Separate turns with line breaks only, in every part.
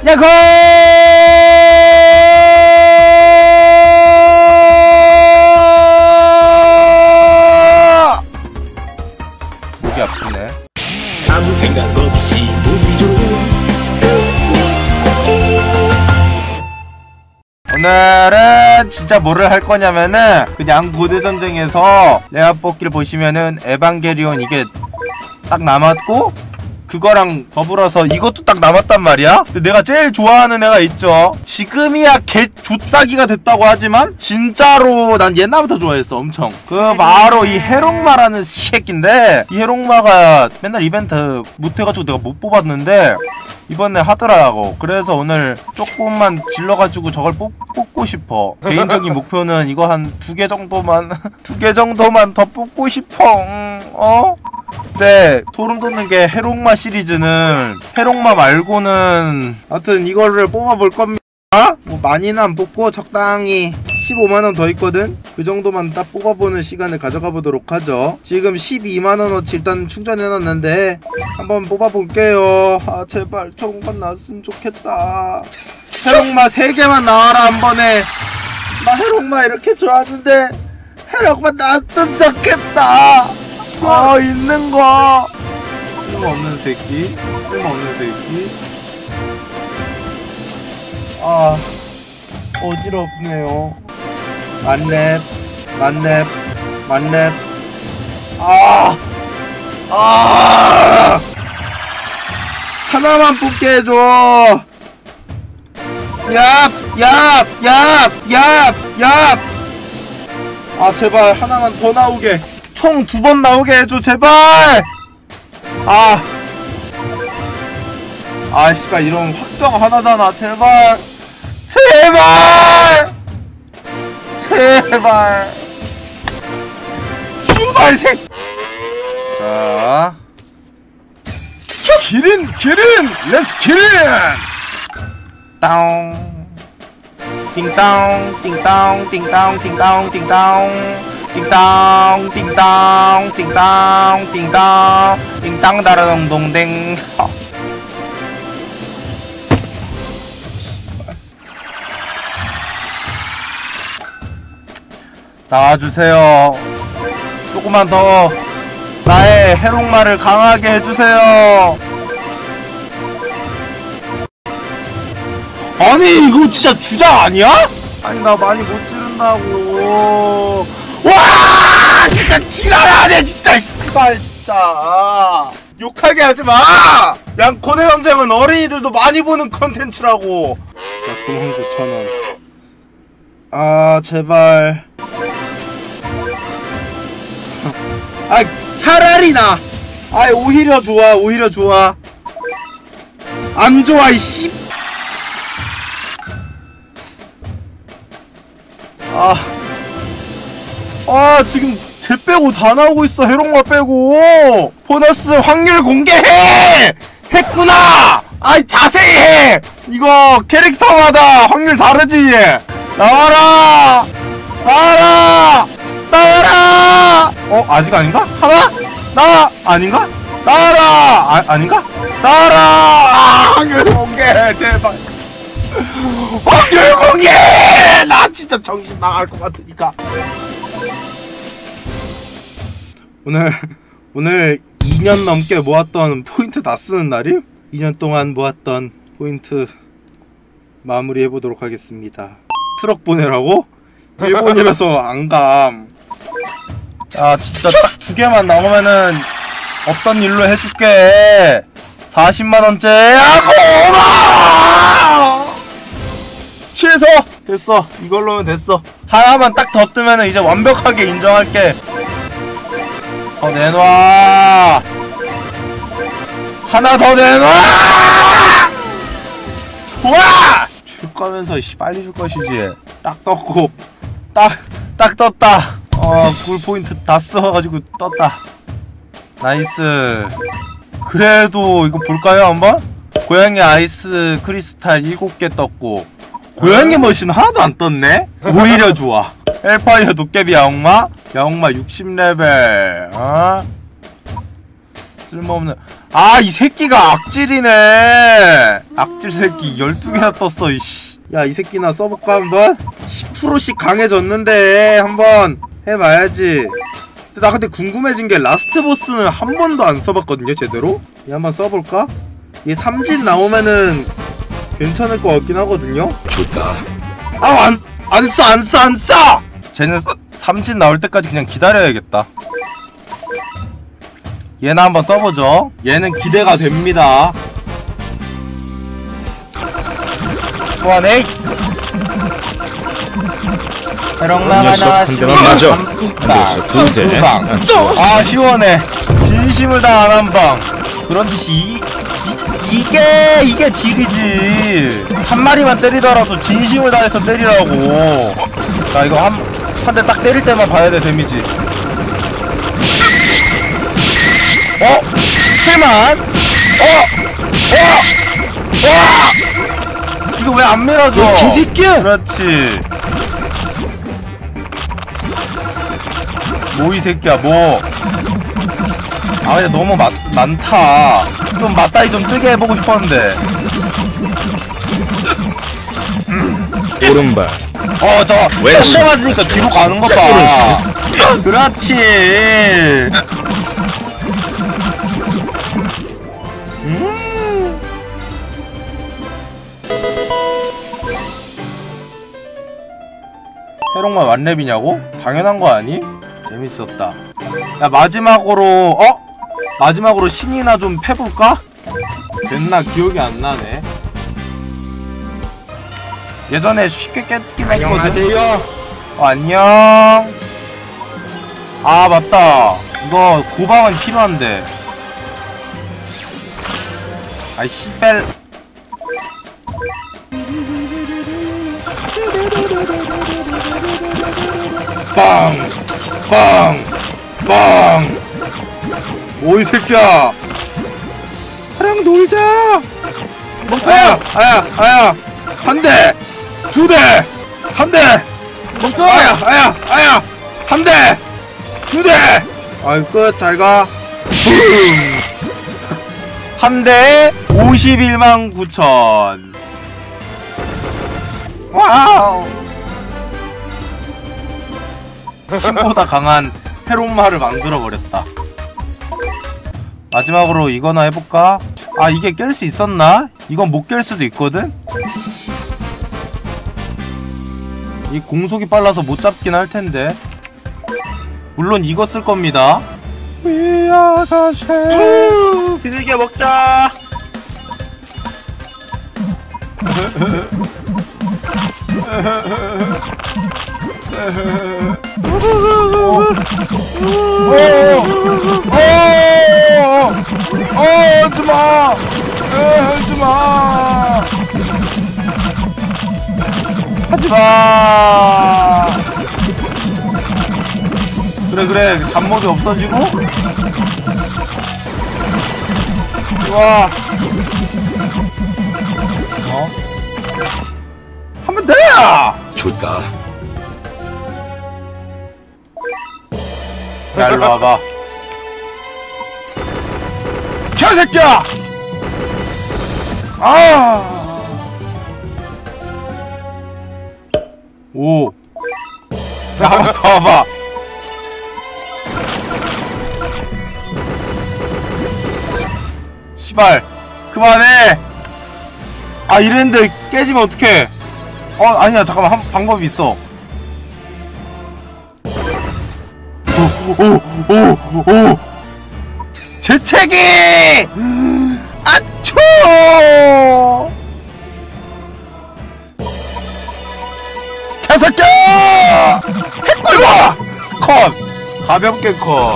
야호! 목이 아프네.
아무 생각 없이 우리 좋은
오늘은 진짜 뭐를 할 거냐면은 그냥 고대전쟁에서 레아 뽑기를 보시면은 에반게리온 이게 딱 남았고 그거랑 더불어서 이것도 딱 남았단 말이야. 근데 내가 제일 좋아하는 애가 있죠. 지금이야 개 좆싸기가 됐다고 하지만 진짜로 난 옛날부터 좋아했어. 엄청. 그 바로 이 헤롱마라는 새끼인데, 이 헤롱마가 맨날 이벤트 못해가지고 내가 못 뽑았는데 이번에 하더라고. 그래서 오늘 조금만 질러가지고 저걸 뽑고 싶어. 개인적인 목표는 이거 한 2개 정도만 2개 정도만 더 뽑고 싶어. 네, 소름 돋는 게 헤롱마 시리즈는 헤롱마 말고는 하여튼 이거를 뽑아볼 겁니다. 뭐 많이는 안 뽑고 적당히 15만원 더 있거든? 그 정도만 딱 뽑아보는 시간을 가져가 보도록 하죠. 지금 12만원어치 일단 충전해놨는데 한번 뽑아볼게요. 아 제발 좋은 건 나왔으면 좋겠다. 헤롱마 3개만 나와라 한 번에. 나 헤롱마 이렇게 좋아하는데 헤롱마 나왔으면 좋겠다. 아 있는거. 쓸모없는 새끼, 쓸모없는 새끼. 아 어지럽네요. 만렙 하나만 뽑게 해줘. 얍 아 제발 하나만 더 나오게. 총 2번 나오게 해줘 제발. 씨발 이런 확정 하나잖아. 제발 슈발색. 자 기린 렛츠 기린. 땅 띵땅 띵땅 띵땅 띵땅 띵땅 띵땅 띵땅 띵땅 띵땅 띵땅 다라동동댕. 나와주세요. 조금만 더 나의 헤롱마를 강하게 해주세요. 아니 이거 진짜 주작 아니야? 아니 나 많이 못 지른다고. 와 진짜 지랄하네 진짜. 씨발 진짜 욕하게 하지마. 양코대 전쟁은 어린이들도 많이 보는 컨텐츠라고. 자 99,000원. 아 제발. 차라리 나. 오히려 좋아. 안 좋아 이씨. 지금 쟤 빼고 다 나오고 있어. 헤롱마 빼고. 보너스 확률 공개해. 했구나. 자세히 해. 이거 캐릭터마다 확률 다르지. 나와라. 아직 아닌가? 하나? 아닌가? 나와라! 아닌가? 나와라! 확률 공개! 제발! 확률 공개! 나 진짜 정신 나갈 것 같으니까. 오늘 2년 넘게 모았던 포인트 다 쓰는 날임? 2년 동안 모았던 포인트 마무리해보도록 하겠습니다. 트럭 보내라고? 일본이라서 안감. 진짜 딱 2개만 나오면은 없던 일로 해줄게. 40만원째 고마워. 취해서 됐어. 이걸로면 됐어. 하나만 딱 더 뜨면은 이제 완벽하게 인정할게. 내놔. 하나 더 내놔. 좋아. 줄 거면서 빨리 줄 것이지. 딱 떴고 딱 떴다. 굴 포인트 다 써가지고 떴다. 나이스. 그래도 이거 볼까요 한번? 고양이 아이스 크리스탈 7개 떴고 고양이 머신 하나도 안 떴네? 오히려 좋아. 헬파이어 도깨비 야옹마 60레벨. 쓸모없는. 아, 이 새끼가 악질이네. 악질 새끼 12개나 떴어. 이씨. 야, 이 새끼나 써볼까 한번? 10%씩 강해졌는데 한번 해봐야지. 나 근데 궁금해진 게 라스트 보스는 한 번도 안 써봤거든요, 제대로? 얘 한번 써볼까? 얘 삼진 나오면은 괜찮을 것 같긴 하거든요?
좋다.
아, 안 써! 쟤는 삼진 나올 때까지 그냥 기다려야겠다. 얘나 한번 써보죠. 얘는 기대가 됩니다. 소환해! 해롱망 하나,
대만 맞아.
아, 시원해. 진심을 다한 한 방. 그렇지. 이게 딜이지. 한 마리만 때리더라도 진심을 다해서 때리라고. 자, 이거 한 대 딱 때릴 때만 봐야 돼, 데미지. 17만? 이거 왜 안 밀어줘?
개새끼야!
그렇지. 뭐 이 새끼야, 뭐. 아, 근데 너무 많다. 좀 맞다이 좀 뜨게 해보고 싶었는데.
오른발.
저 왼발 맞으니까 뒤로 가는 거 봐. 그렇지. 해롱만 완랩이냐고? 당연한 거 아니? 재밌었다. 야, 마지막으로 신이나 좀 패볼까? 됐나? 기억이 안 나네. 예전에 쉽게 깼긴 했거든.
안녕하세요.
안녕. 아, 맞다. 이거 고방은 필요한데. 아이 씨벨. 빵! 오이 새끼야! 나랑 놀자! 아야! 한 대! 두 대! 한 대! 아야! 한 대! 두 대! 아이, 끝, 잘 가. 한 대에 51만 9천. 와우! 신보다 강한 헤론마를 만들어버렸다. 마지막으로 이거나 해볼까? 아, 이게 깰 수 있었나? 이건 못 깰 수도 있거든? 이 공속이 빨라서 못 잡긴 할 텐데. 물론 이거 쓸 겁니다. 위아가세.
비둘기야 먹자.
하지마. 그래 잡목이 없어지고. 좋아. 하면 돼.
좋다.
야, 일로 와봐. 개새끼야! 오. 야, 한 번 더 와봐. 시발. 그만해. 아, 이랬는데 깨지면 어떡해. 아니야, 잠깐만. 방법이 있어. 오! 재채기! 아초! 개새끼야! 핵꿀봐! 컷! 가볍게 컷.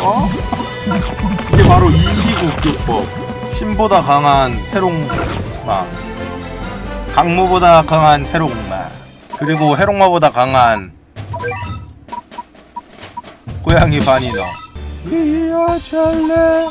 이게 바로 이시국교법. 신보다 강한 해롱마. 강무보다 강한 해롱마. 그리고 해롱마보다 강한 고양이 바니너. 위아잘래.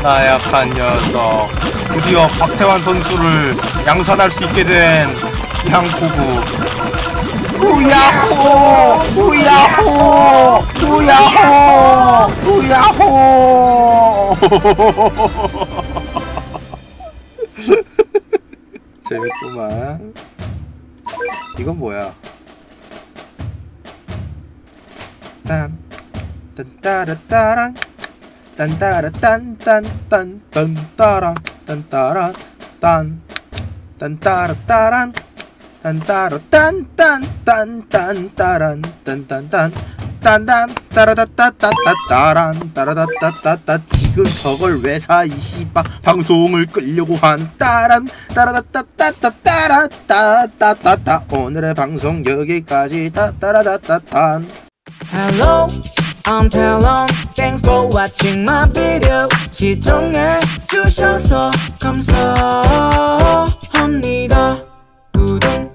나약한 녀석. 드디어 박태환 선수를 양산할 수 있게 된 양코구. 우야호! 우야호! 우야호! 우야호! 재밌구만. 이건 뭐야? 딴 딴따라따랑 딴따라딴딴딴 딴따랑 딴따라 딴 딴따라따란 딴따라딴딴딴딴따란 딴딴딴 딴딴 따라다따따따따란 따라다따따따. 지금 저걸 왜 사 이 씨바. 방송을 끌려고 한 따란 따라다따따따따라 따따따따. 오늘의 방송 여기까지 따따라다따탄.
Hello, I'm Talon. Thanks for watching my video. 시청해 주셔서 감사합니다. 구독